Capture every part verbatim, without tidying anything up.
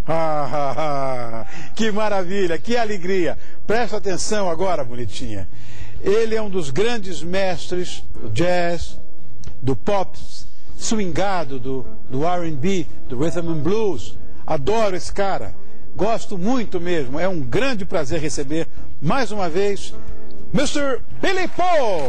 Ah, ah, ah, que maravilha, que alegria. Presta atenção agora, bonitinha. Ele é um dos grandes mestres do jazz, do pop swingado, do, do R and B, do rhythm and blues. Adoro esse cara, gosto muito mesmo. É um grande prazer receber mais uma vez mister Billy Paul.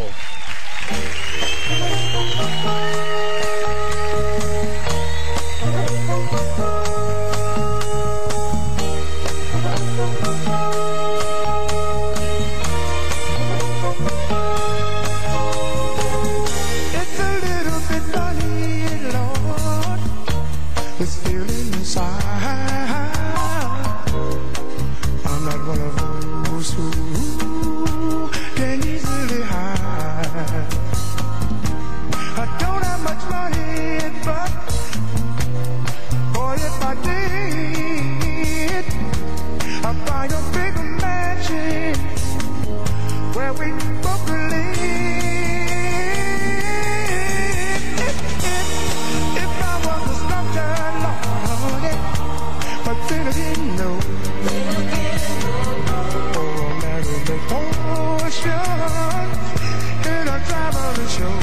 This feeling inside, I'm not one of those who can easily hide. I don't have much money, but boy, if I did, I'd buy a bigger mansion where we both live. If, if, if I was a sculptor, but then again, no. Or a Marilyn Portion in a traveling show.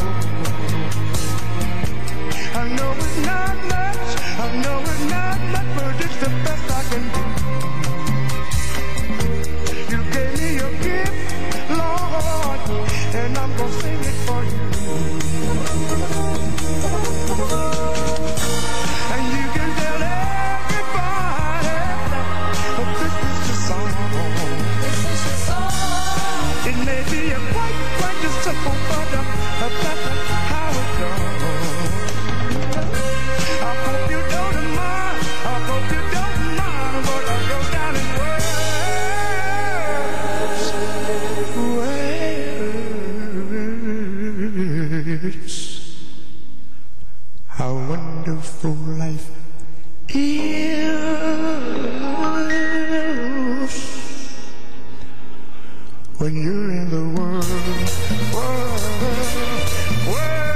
I know it's not much, I know it's not much, but it's the best I can do. You gave me a gift, Lord, and I'm gonna sing it for you. And you can tell everybody that this is your song. It may be a quite, quite a simple, but uh, that's how it goes. I hope you don't mind, I hope you don't mind what I go down in words. How wonderful life is when you're in the world, world, world.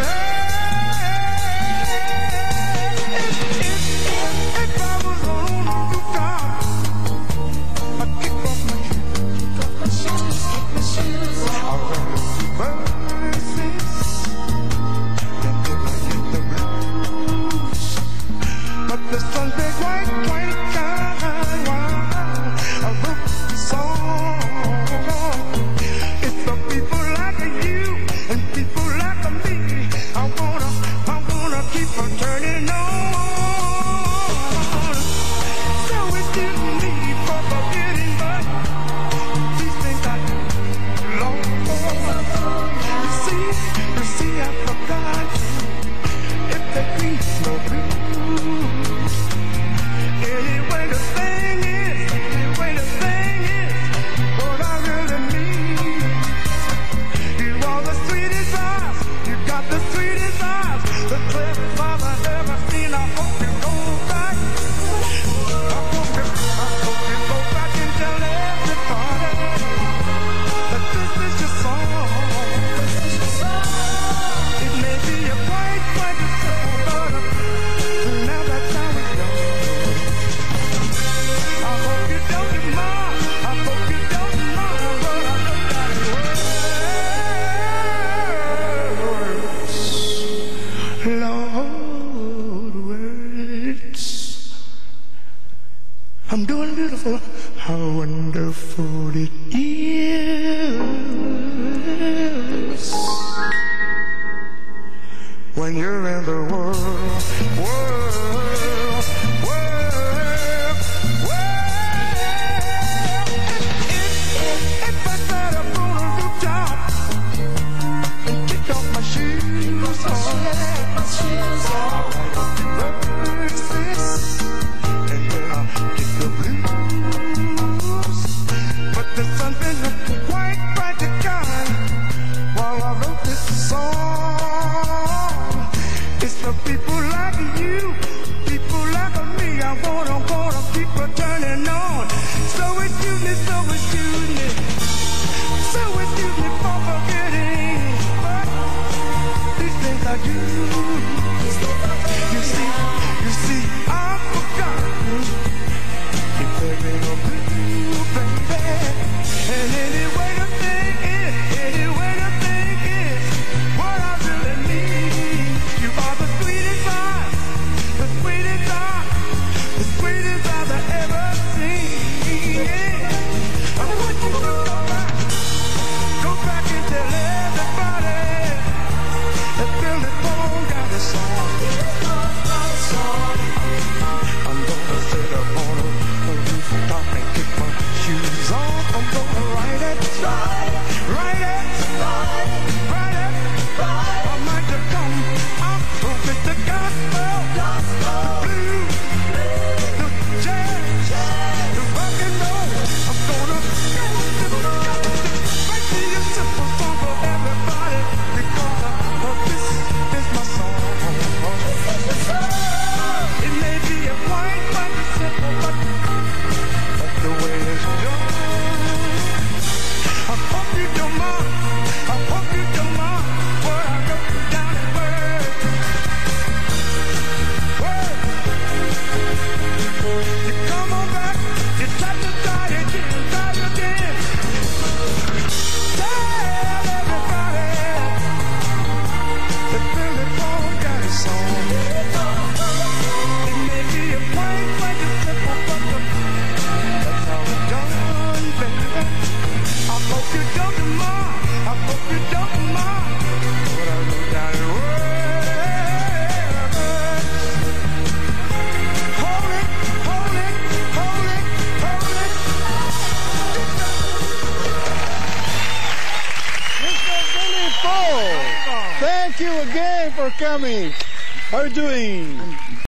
If, if, if I was on the rooftop, I'd kick off my shoes, kick my shoes off. I'd write a few verses, and then I hit the blues. But the sun's big white, white shine while I wrote the song. It's for people like you and people like me. I wanna, I wanna keep on turning on. So excuse me for forgetting, but these things I do, Lord. You see, you see, I forgot if there be no blues. Anyway, the thing is, anyway, the thing is, what I really mean. You are the sweetest eyes, you got the sweetest eyes, the clearest eyes I've ever seen. I hope you go back. I hope you, I hope you go back and tell everybody that this is your song. It may be a quite, quite a simple, but now that's how it goes. I hope you don't mind, I hope you don't mind, but I know that it works. Lord, words. I'm doing beautiful. How wonderful it is when you're in the world, world, world, world. If, if, if I sat up on a rooftop and kicked off my shoes, all verses, and then I'll get the blues. But the sun's been quite bright to shine while I wrote this song. It's for people like you, people like me. I wanna, wanna keep on turning on. So excuse me, so excuse me, so excuse me for forgetting. But these things I do. You see, you see, I forgot. you again for coming. How are you doing?